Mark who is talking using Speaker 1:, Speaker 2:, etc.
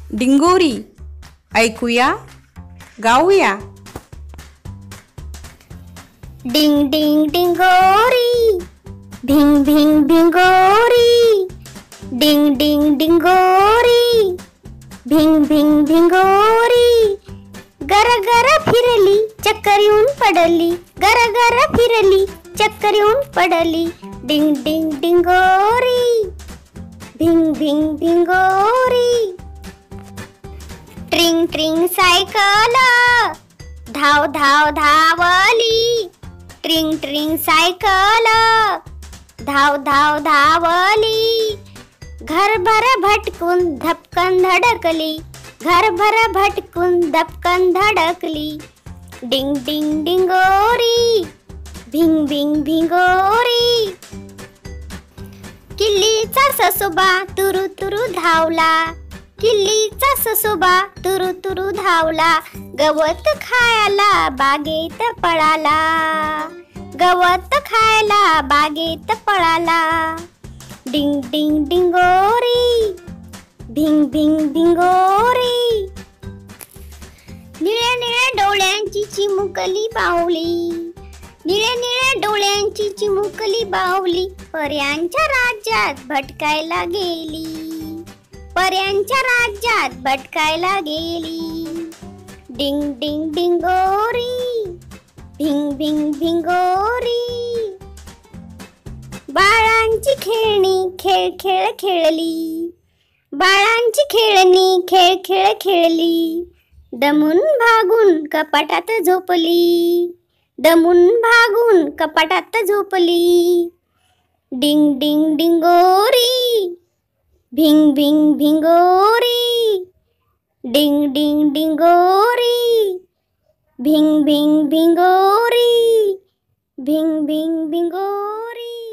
Speaker 1: डिंगोरी ऐकूया, गाऊया.
Speaker 2: डिंग डिंग डिंगोरी, भिंग भिंग भिंगोरी. डिंग डिंग डिंगोरी, भिंग भिंग भिंगोरी. गर गर फिरली, चक्कर येऊन पडली. गर गर फिरली, चक्कर येऊन पडली. डिंग डिंग डिंगोरी, भिंग भिंग भिंगोरी. ट्रिंग ट्रिंग सायकल, धाव धाव धावली. ट्रिंग ट्रिंग सायकल, धाव धाव धावली. घरभर भटकून धपकन धडकली. घरभर भटकून धपकन धडकली. डिंग डिंग डिंगोरी, भिंग भिंग भिंगोरी. किल्लीचा ससोबा तुरु तुरु धावला. किल्लीचा ससोबा तुरु तुरु धावला. गवत खायला बागेत पळाला. गवत खायला बागेत पळाला. डिंग डिंग डिंगोरी, भिंग भिंग भिंगोरी. निळ्या निळ्या डोळ्यांची चिमुकली बाहुली. निळ्या निळ्या डोळ्यांची चिमुकली बाहुली. पर्यांच्या राज्यात भटकायला गेली. पर्यांच्या राज्यात भटकायला गेली. डिंग डिंग डिंगोरी, भिंग भिंग भिंगोरी. बाळांची खेळणी खेळ खेळ खेळली. बाळांची खेळणी खेळ खेळ खेळली. दमून भागून कपाटात झोपली. दमून भागून कपाटात झोपली. डिंग डिंग डिंगोरी, भिंग भिंग भिंगोरी. डिंग डिंग डिंगोरी, भिंग भिंग भिंगोरी. भिंग भिंग भिंगोरी.